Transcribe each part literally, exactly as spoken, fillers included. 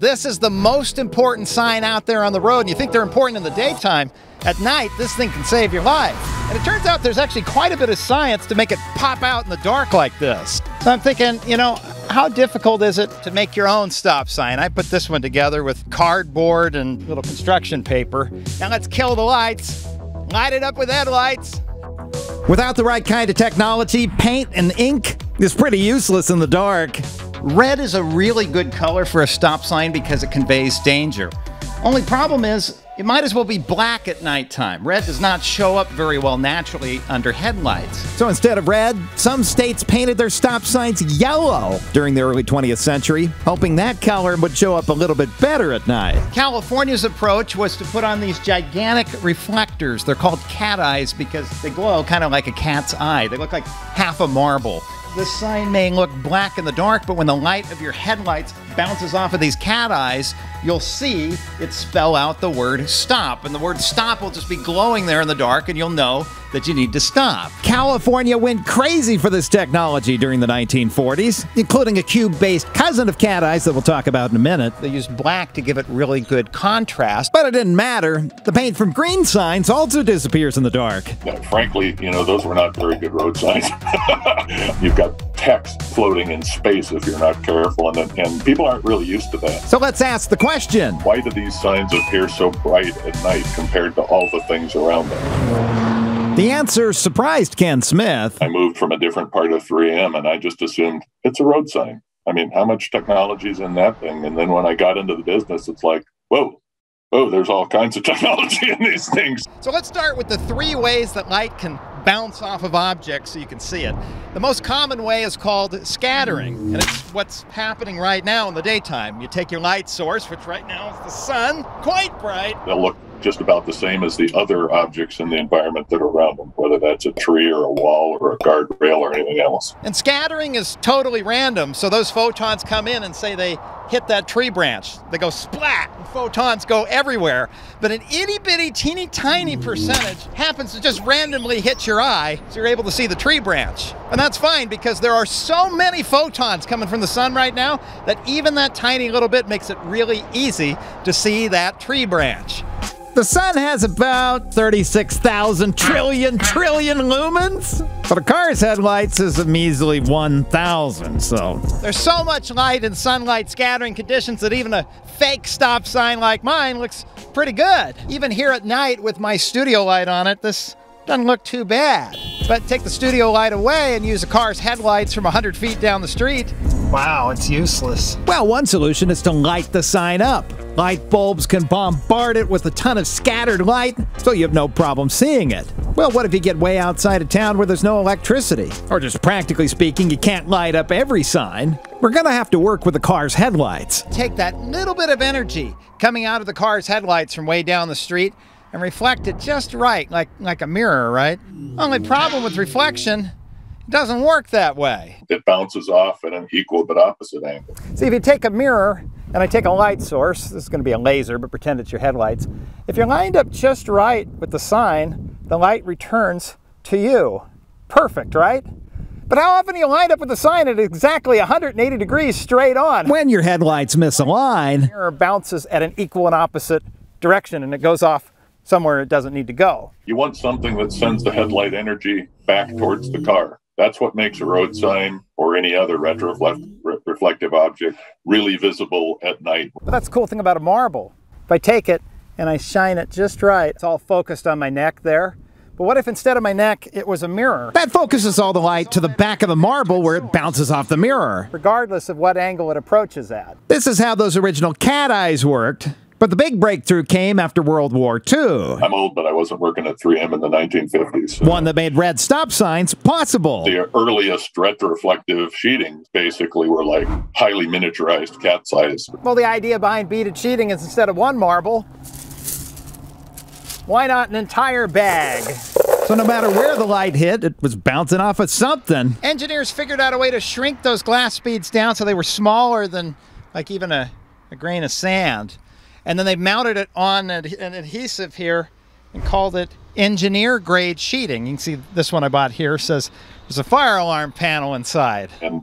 This is the most important sign out there on the road, and you think they're important in the daytime. At night, this thing can save your life. And it turns out there's actually quite a bit of science to make it pop out in the dark like this. So I'm thinking, you know, how difficult is it to make your own stop sign? I put this one together with cardboard and little construction paper. Now let's kill the lights. Light it up with headlights. Without the right kind of technology, paint and ink is pretty useless in the dark. Red is a really good color for a stop sign because it conveys danger. Only problem is, it might as well be black at nighttime. Red does not show up very well naturally under headlights. So instead of red, some states painted their stop signs yellow during the early twentieth century, hoping that color would show up a little bit better at night. California's approach was to put on these gigantic reflectors. They're called cat eyes because they glow kind of like a cat's eye. They look like half a marble. This sign may look black in the dark, but when the light of your headlights bounces off of these cat eyes, you'll see it spell out the word stop. And the word stop will just be glowing there in the dark, and you'll know that you need to stop. California went crazy for this technology during the nineteen forties, including a cube-based cousin of cat eyes that we'll talk about in a minute. They used black to give it really good contrast, but it didn't matter. The paint from green signs also disappears in the dark. Yeah, frankly, you know, those were not very good road signs. You've got text floating in space if you're not careful, and, and people aren't really used to that. So let's ask the question. Why do these signs appear so bright at night compared to all the things around them? The answer surprised Ken Smith. I moved from a different part of three M, and I just assumed it's a road sign. I mean, how much technology is in that thing? And then when I got into the business, it's like, whoa, oh, there's all kinds of technology in these things. So let's start with the three ways that light can bounce off of objects so you can see it. The most common way is called scattering, and it's what's happening right now in the daytime. You take your light source, which right now is the sun, quite bright. They'll look just about the same as the other objects in the environment that are around them, whether that's a tree or a wall or a guardrail or anything else. And scattering is totally random, so those photons come in and say they hit that tree branch. They go splat, and photons go everywhere. But an itty-bitty, teeny tiny percentage happens to just randomly hit your eye, so you're able to see the tree branch. And that's fine, because there are so many photons coming from the sun right now that even that tiny little bit makes it really easy to see that tree branch. The sun has about thirty-six thousand trillion trillion lumens, but a car's headlights is a measly one thousand, so. There's so much light in sunlight scattering conditions that even a fake stop sign like mine looks pretty good. Even here at night with my studio light on it, this doesn't look too bad. But take the studio light away and use a car's headlights from one hundred feet down the street. Wow, it's useless. Well, one solution is to light the sign up. Light bulbs can bombard it with a ton of scattered light, so you have no problem seeing it. Well, what if you get way outside of town where there's no electricity? Or just practically speaking, you can't light up every sign. We're gonna have to work with the car's headlights. Take that little bit of energy coming out of the car's headlights from way down the street and reflect it just right, like, like a mirror, right? Only problem with reflection, it doesn't work that way. It bounces off at an equal but opposite angle. See, if you take a mirror, and I take a light source, this is going to be a laser, but pretend it's your headlights. If you're lined up just right with the sign, the light returns to you. Perfect, right? But how often do you line up with the sign at exactly one hundred eighty degrees straight on? When your headlights misalign, the mirror bounces at an equal and opposite direction, and it goes off somewhere it doesn't need to go. You want something that sends the headlight energy back towards the car. That's what makes a road sign or any other retroreflective object really visible at night. But that's the cool thing about a marble. If I take it and I shine it just right, it's all focused on my neck there. But what if instead of my neck, it was a mirror? That focuses all the light to the back of the marble where it bounces off the mirror, regardless of what angle it approaches at. This is how those original cat eyes worked. But the big breakthrough came after World War Two. I'm old, but I wasn't working at three M in the nineteen fifties. So. One that made red stop signs possible. The earliest retroreflective sheetings basically were like highly miniaturized cat's eyes. Well, the idea behind beaded sheeting is instead of one marble, why not an entire bag? So no matter where the light hit, it was bouncing off of something. Engineers figured out a way to shrink those glass beads down so they were smaller than like even a, a grain of sand. And then they mounted it on an adhesive here and called it engineer grade sheeting. You can see this one I bought here says there's a fire alarm panel inside. And they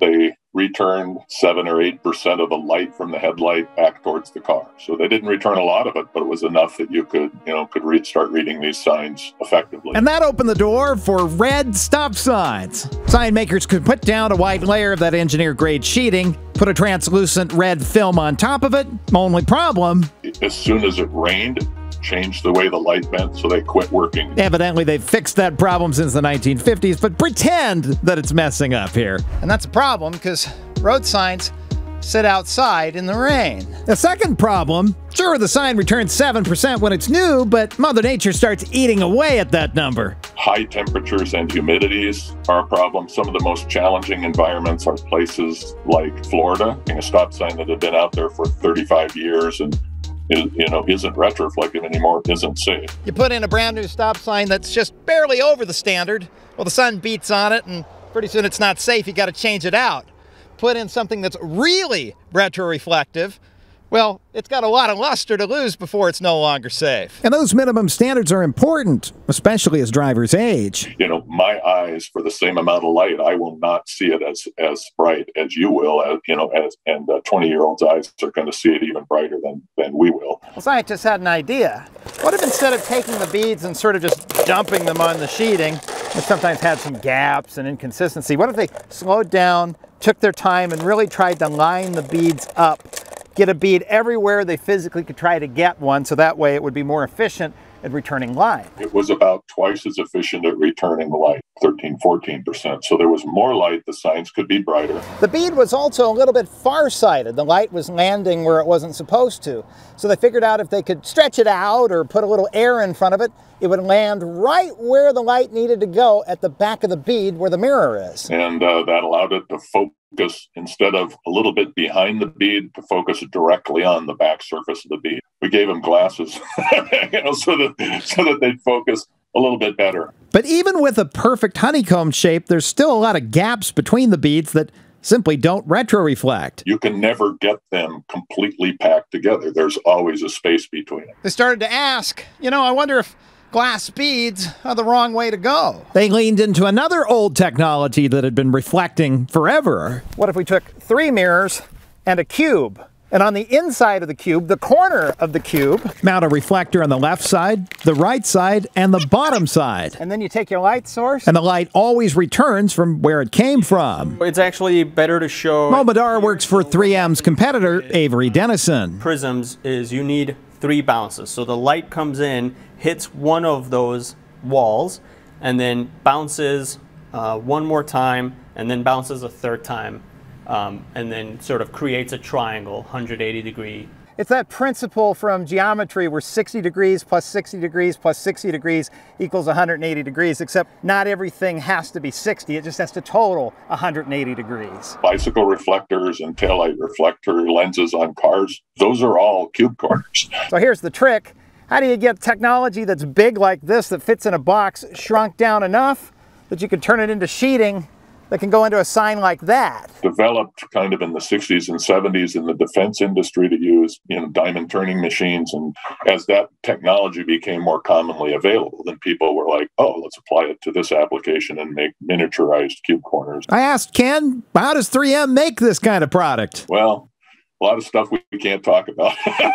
returned seven or eight percent of the light from the headlight back towards the car. So they didn't return a lot of it, but it was enough that you could, you know, could re start reading these signs effectively. And that opened the door for red stop signs. Sign makers could put down a white layer of that engineer-grade sheeting, put a translucent red film on top of it. Only problem, as soon as it rained, changed the way the light bent, so they quit working. Evidently, they've fixed that problem since the nineteen fifties, but pretend that it's messing up here. And that's a problem, because road signs sit outside in the rain. The second problem, sure, the sign returns seven percent when it's new, but Mother Nature starts eating away at that number. High temperatures and humidities are a problem. Some of the most challenging environments are places like Florida. A stop sign that had been out there for thirty-five years and Is, you know, isn't retroreflective anymore, isn't safe. You put in a brand new stop sign that's just barely over the standard, well, the sun beats on it, and pretty soon it's not safe. You got to change it out. Put in something that's really retroreflective, well, it's got a lot of luster to lose before it's no longer safe. And those minimum standards are important, especially as drivers age. You know, my eyes, for the same amount of light, I will not see it as as bright as you will, as, you know, as, and twenty-year-olds' eyes are going to see it even brighter than, than we will. Well, scientists had an idea. What if instead of taking the beads and sort of just dumping them on the sheeting, which sometimes had some gaps and inconsistency, what if they slowed down, took their time, and really tried to line the beads up, get a bead everywhere they physically could try to get one, so that way it would be more efficient at returning light? It was about twice as efficient at returning the light, thirteen, fourteen percent. So there was more light, the signs could be brighter. The bead was also a little bit far-sighted. The light was landing where it wasn't supposed to. So they figured out if they could stretch it out or put a little air in front of it, it would land right where the light needed to go at the back of the bead where the mirror is. And uh, that allowed it to focus, instead of a little bit behind the bead, to focus directly on the back surface of the bead. We gave them glasses, you know, so that, so that they'd focus a little bit better. But even with a perfect honeycomb shape, there's still a lot of gaps between the beads that simply don't retroreflect. You can never get them completely packed together. There's always a space between them. They started to ask, you know, I wonder if glass beads are the wrong way to go. They leaned into another old technology that had been reflecting forever. What if we took three mirrors and a cube? And on the inside of the cube, the corner of the cube, mount a reflector on the left side, the right side, and the bottom side. And then you take your light source, and the light always returns from where it came from. It's actually better to show... Mo Madar works for three M's competitor, Avery Dennison. Prisms is you need three bounces. So the light comes in, hits one of those walls, and then bounces uh, one more time, and then bounces a third time. Um, and then sort of creates a triangle, one hundred eighty degree. It's that principle from geometry where sixty degrees plus sixty degrees plus sixty degrees equals one hundred eighty degrees, except not everything has to be sixty, it just has to total one hundred eighty degrees. Bicycle reflectors and taillight reflector lenses on cars, those are all cube corners. So here's the trick. How do you get technology that's big like this, that fits in a box, shrunk down enough that you can turn it into sheeting that can go into a sign like that? Developed kind of in the sixties and seventies in the defense industry to use, you know, diamond turning machines. And as that technology became more commonly available, then people were like, oh, let's apply it to this application and make miniaturized cube corners. I asked Ken, how does three M make this kind of product? Well, a lot of stuff we can't talk about.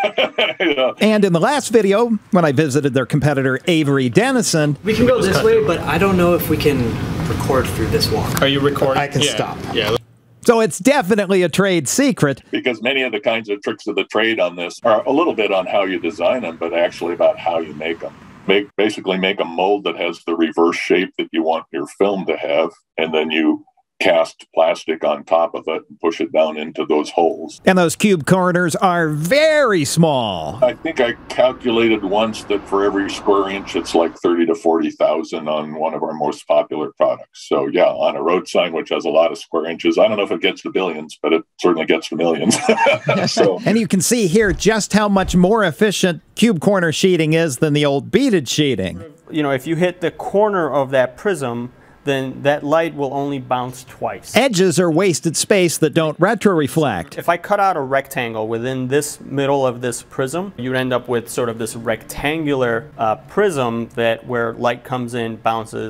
Yeah. And in the last video, when I visited their competitor, Avery Dennison... We can go this way, but I don't know if we can record through this wall. Are you recording? I can yeah. stop. Yeah. So it's definitely a trade secret. Because many of the kinds of tricks of the trade on this are a little bit on how you design them, but actually about how you make them. Make, basically make a mold that has the reverse shape that you want your film to have, and then you cast plastic on top of it and push it down into those holes. And those cube corners are very small. I think I calculated once that for every square inch, it's like thirty to forty thousand on one of our most popular products. So yeah, on a road sign, which has a lot of square inches, I don't know if it gets to billions, but it certainly gets to millions. So. And you can see here just how much more efficient cube corner sheeting is than the old beaded sheeting. You know, if you hit the corner of that prism, then that light will only bounce twice. Edges are wasted space that don't retroreflect. If I cut out a rectangle within this middle of this prism, you'd end up with sort of this rectangular uh, prism that where light comes in, bounces,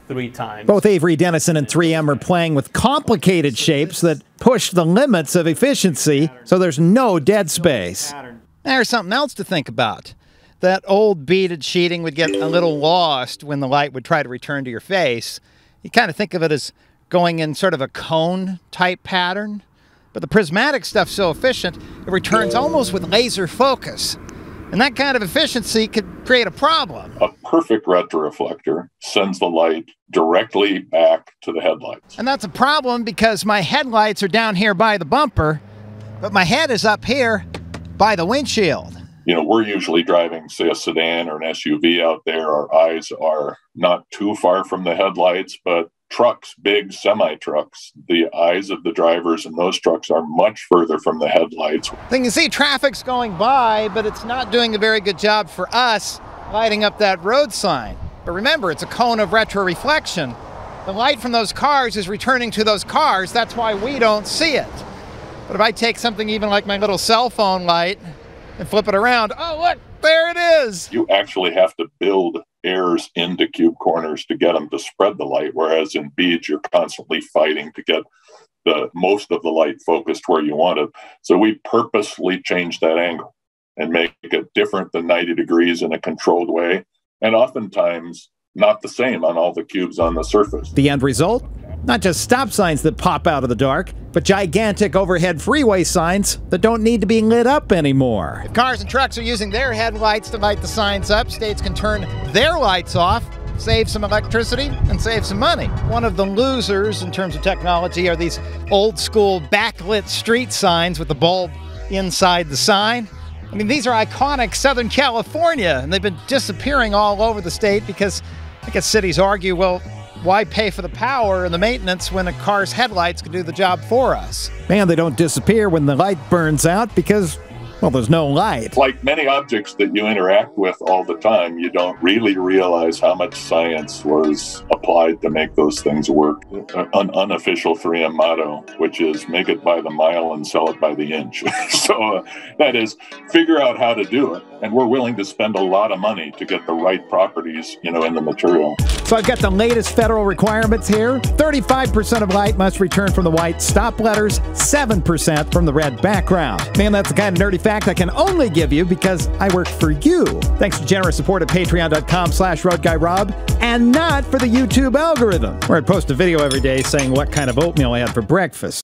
three times. Both Avery Dennison and three M are playing with complicated shapes that push the limits of efficiency, so there's no dead space. There's something else to think about. That old beaded sheeting would get a little lost when the light would try to return to your face. You kind of think of it as going in sort of a cone-type pattern. But the prismatic stuff's so efficient, it returns almost with laser focus. And that kind of efficiency could create a problem. A perfect retroreflector sends the light directly back to the headlights. And that's a problem because my headlights are down here by the bumper, but my head is up here by the windshield. You know, we're usually driving, say, a sedan or an S U V out there. Our eyes are not too far from the headlights, but trucks, big semi-trucks, the eyes of the drivers in those trucks are much further from the headlights. So you can see traffic's going by, but it's not doing a very good job for us lighting up that road sign. But remember, it's a cone of retroreflection. The light from those cars is returning to those cars. That's why we don't see it. But if I take something even like my little cell phone light and flip it around, oh, look, there it is. You actually have to build airs into cube corners to get them to spread the light, whereas in beads, you're constantly fighting to get the most of the light focused where you want it. So we purposely change that angle and make it different than ninety degrees in a controlled way, and oftentimes not the same on all the cubes on the surface. The end result? Not just stop signs that pop out of the dark, but gigantic overhead freeway signs that don't need to be lit up anymore. If cars and trucks are using their headlights to light the signs up, states can turn their lights off, save some electricity, and save some money. One of the losers in terms of technology are these old school backlit street signs with the bulb inside the sign. I mean, these are iconic Southern California, and they've been disappearing all over the state because I guess cities argue, well, why pay for the power and the maintenance when a car's headlights can do the job for us? And they don't disappear when the light burns out because, well, there's no light. Like many objects that you interact with all the time, you don't really realize how much science was applied to make those things work. An unofficial three M motto, which is make it by the mile and sell it by the inch. so uh, that is, figure out how to do it. And we're willing to spend a lot of money to get the right properties, you know, in the material. So I've got the latest federal requirements here. thirty-five percent of light must return from the white stop letters, seven percent from the red background. Man, that's the kind of nerdy fact I can only give you because I work for you. Thanks to generous support at patreon.com slash roadguyrob, and not for the YouTube algorithm, where I post a video every day saying what kind of oatmeal I had for breakfast.